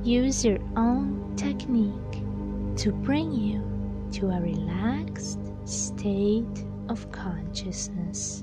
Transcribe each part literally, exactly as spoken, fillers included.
use your own technique to bring you to a relaxed state of consciousness.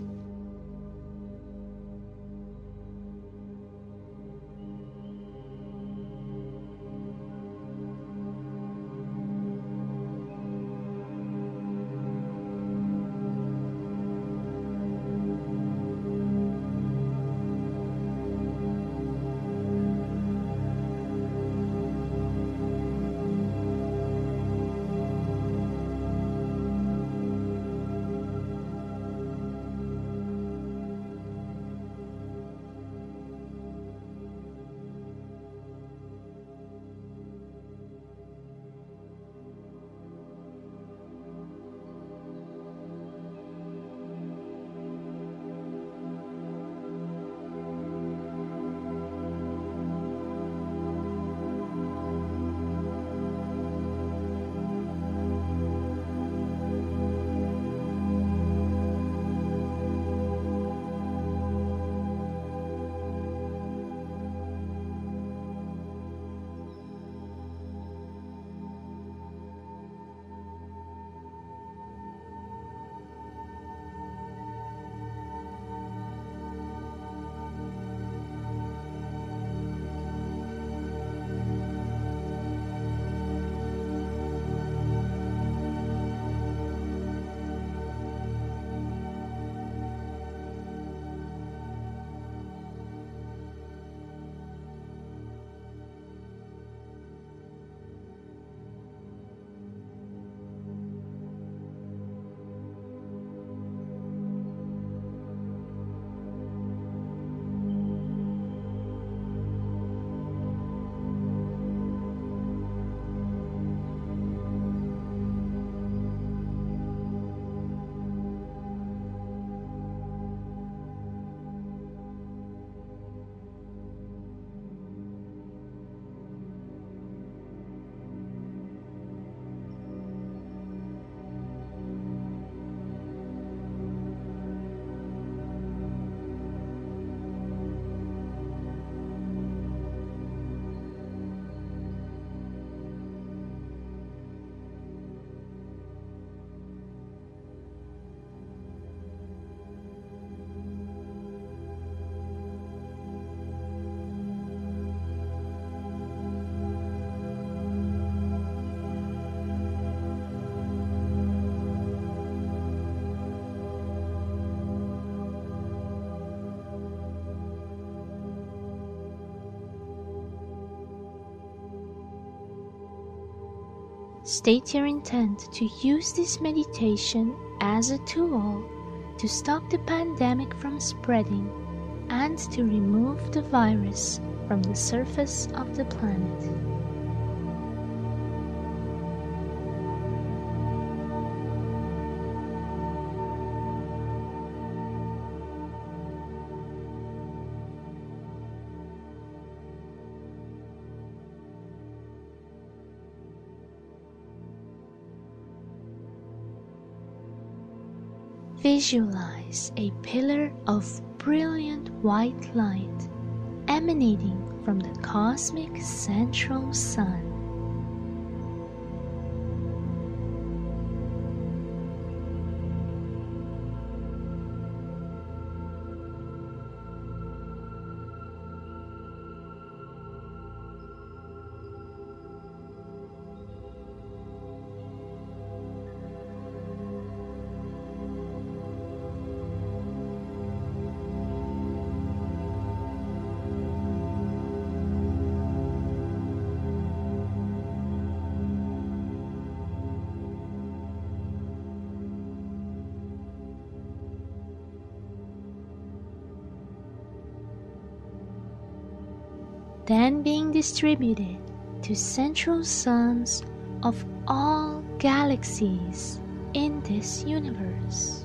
State your intent to use this meditation as a tool to stop the pandemic from spreading and to remove the virus from the surface of the planet. Visualize a pillar of brilliant white light emanating from the cosmic central sun. Then being distributed to central suns of all galaxies in this universe.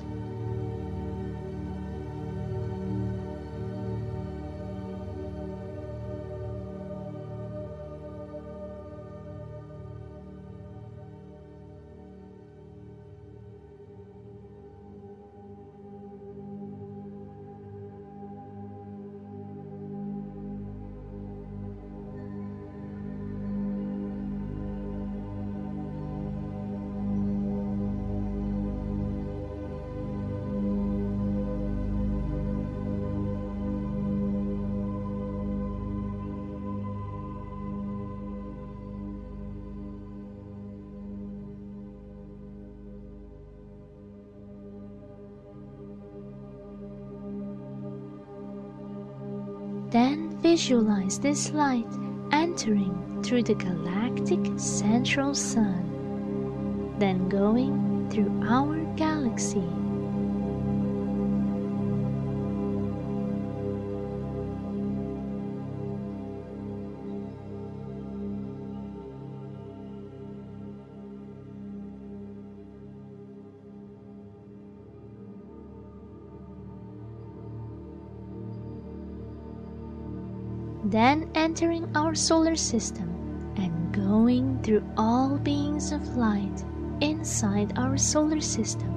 Then visualize this light entering through the galactic central sun, then going through our galaxy. Then entering our solar system and going through all beings of light inside our solar system.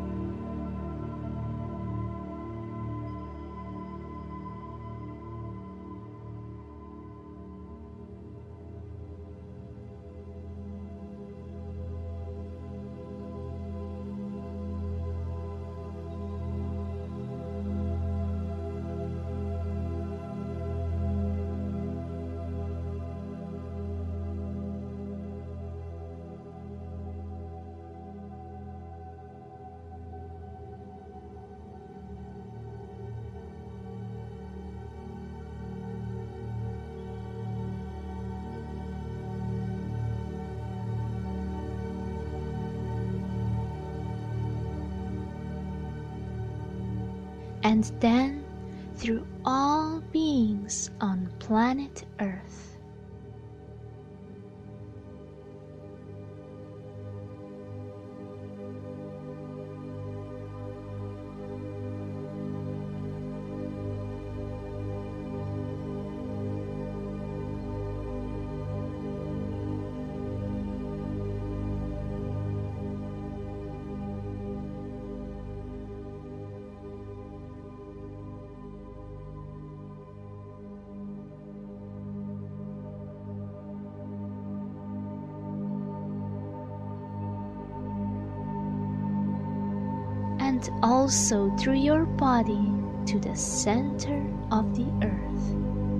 And then through all beings on planet Earth. And also through your body to the center of the earth.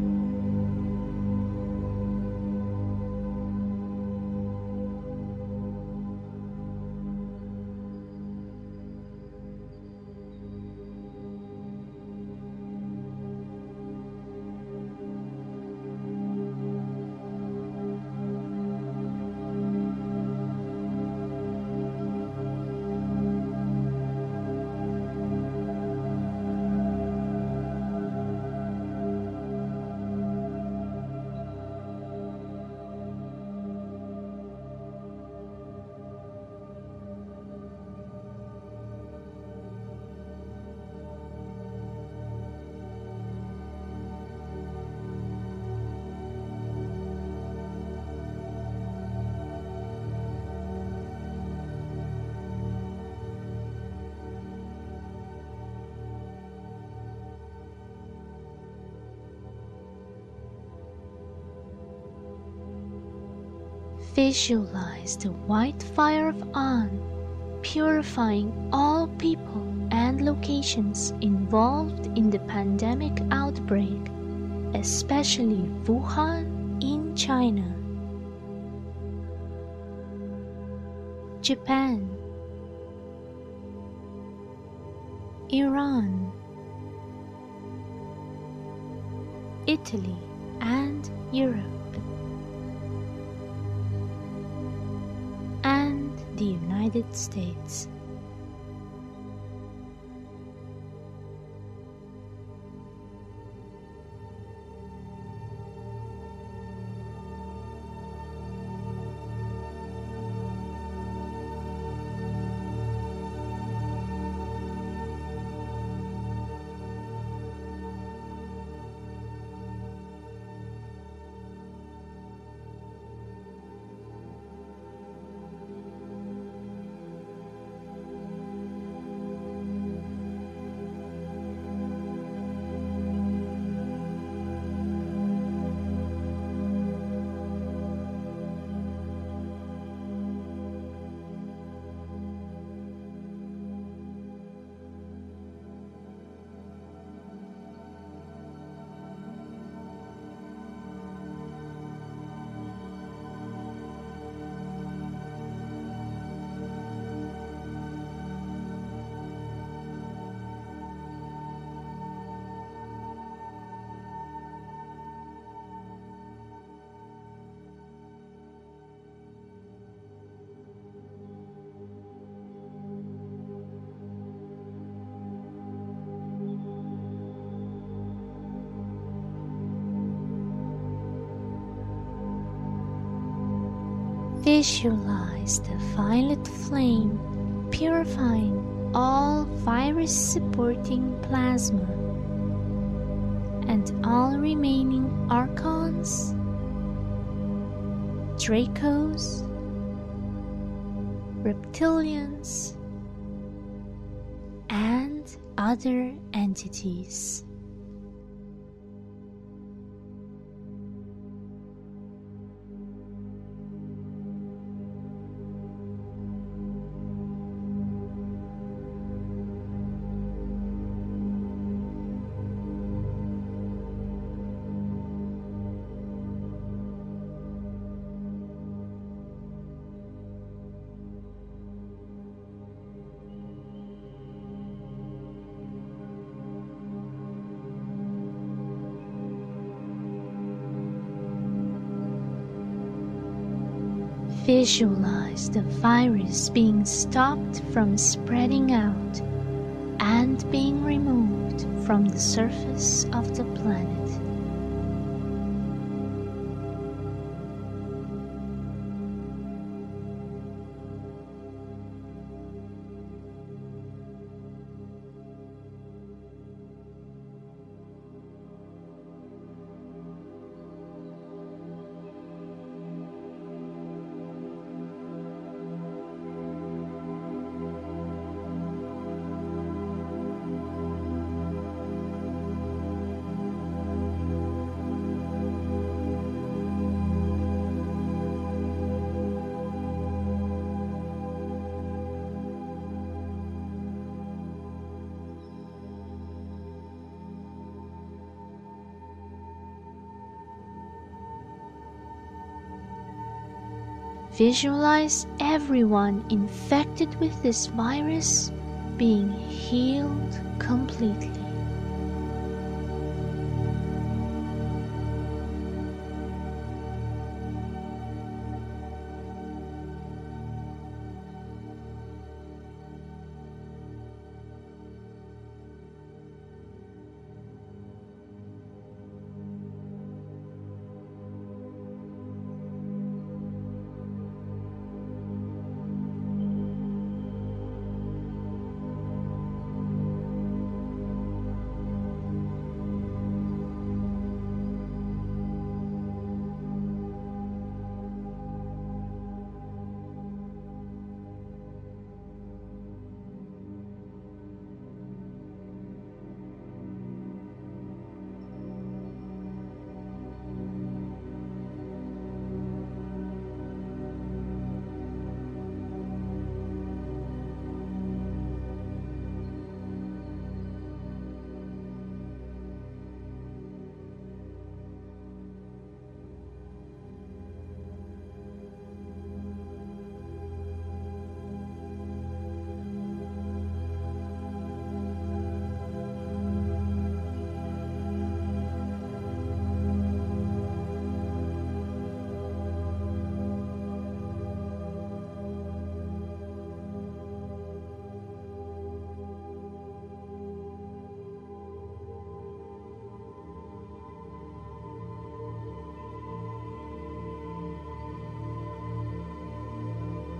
Visualize the white fire of On purifying all people and locations involved in the pandemic outbreak, especially Wuhan in China, Japan, Iran, Italy, and Europe, and the United States. Visualize the violet flame purifying all virus-supporting plasma and all remaining archons, Dracos, reptilians, and other entities. Visualize the virus being stopped from spreading out and being removed from the surface of the planet. Visualize everyone infected with this virus being healed completely.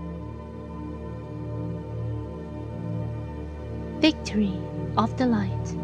Victory of the light.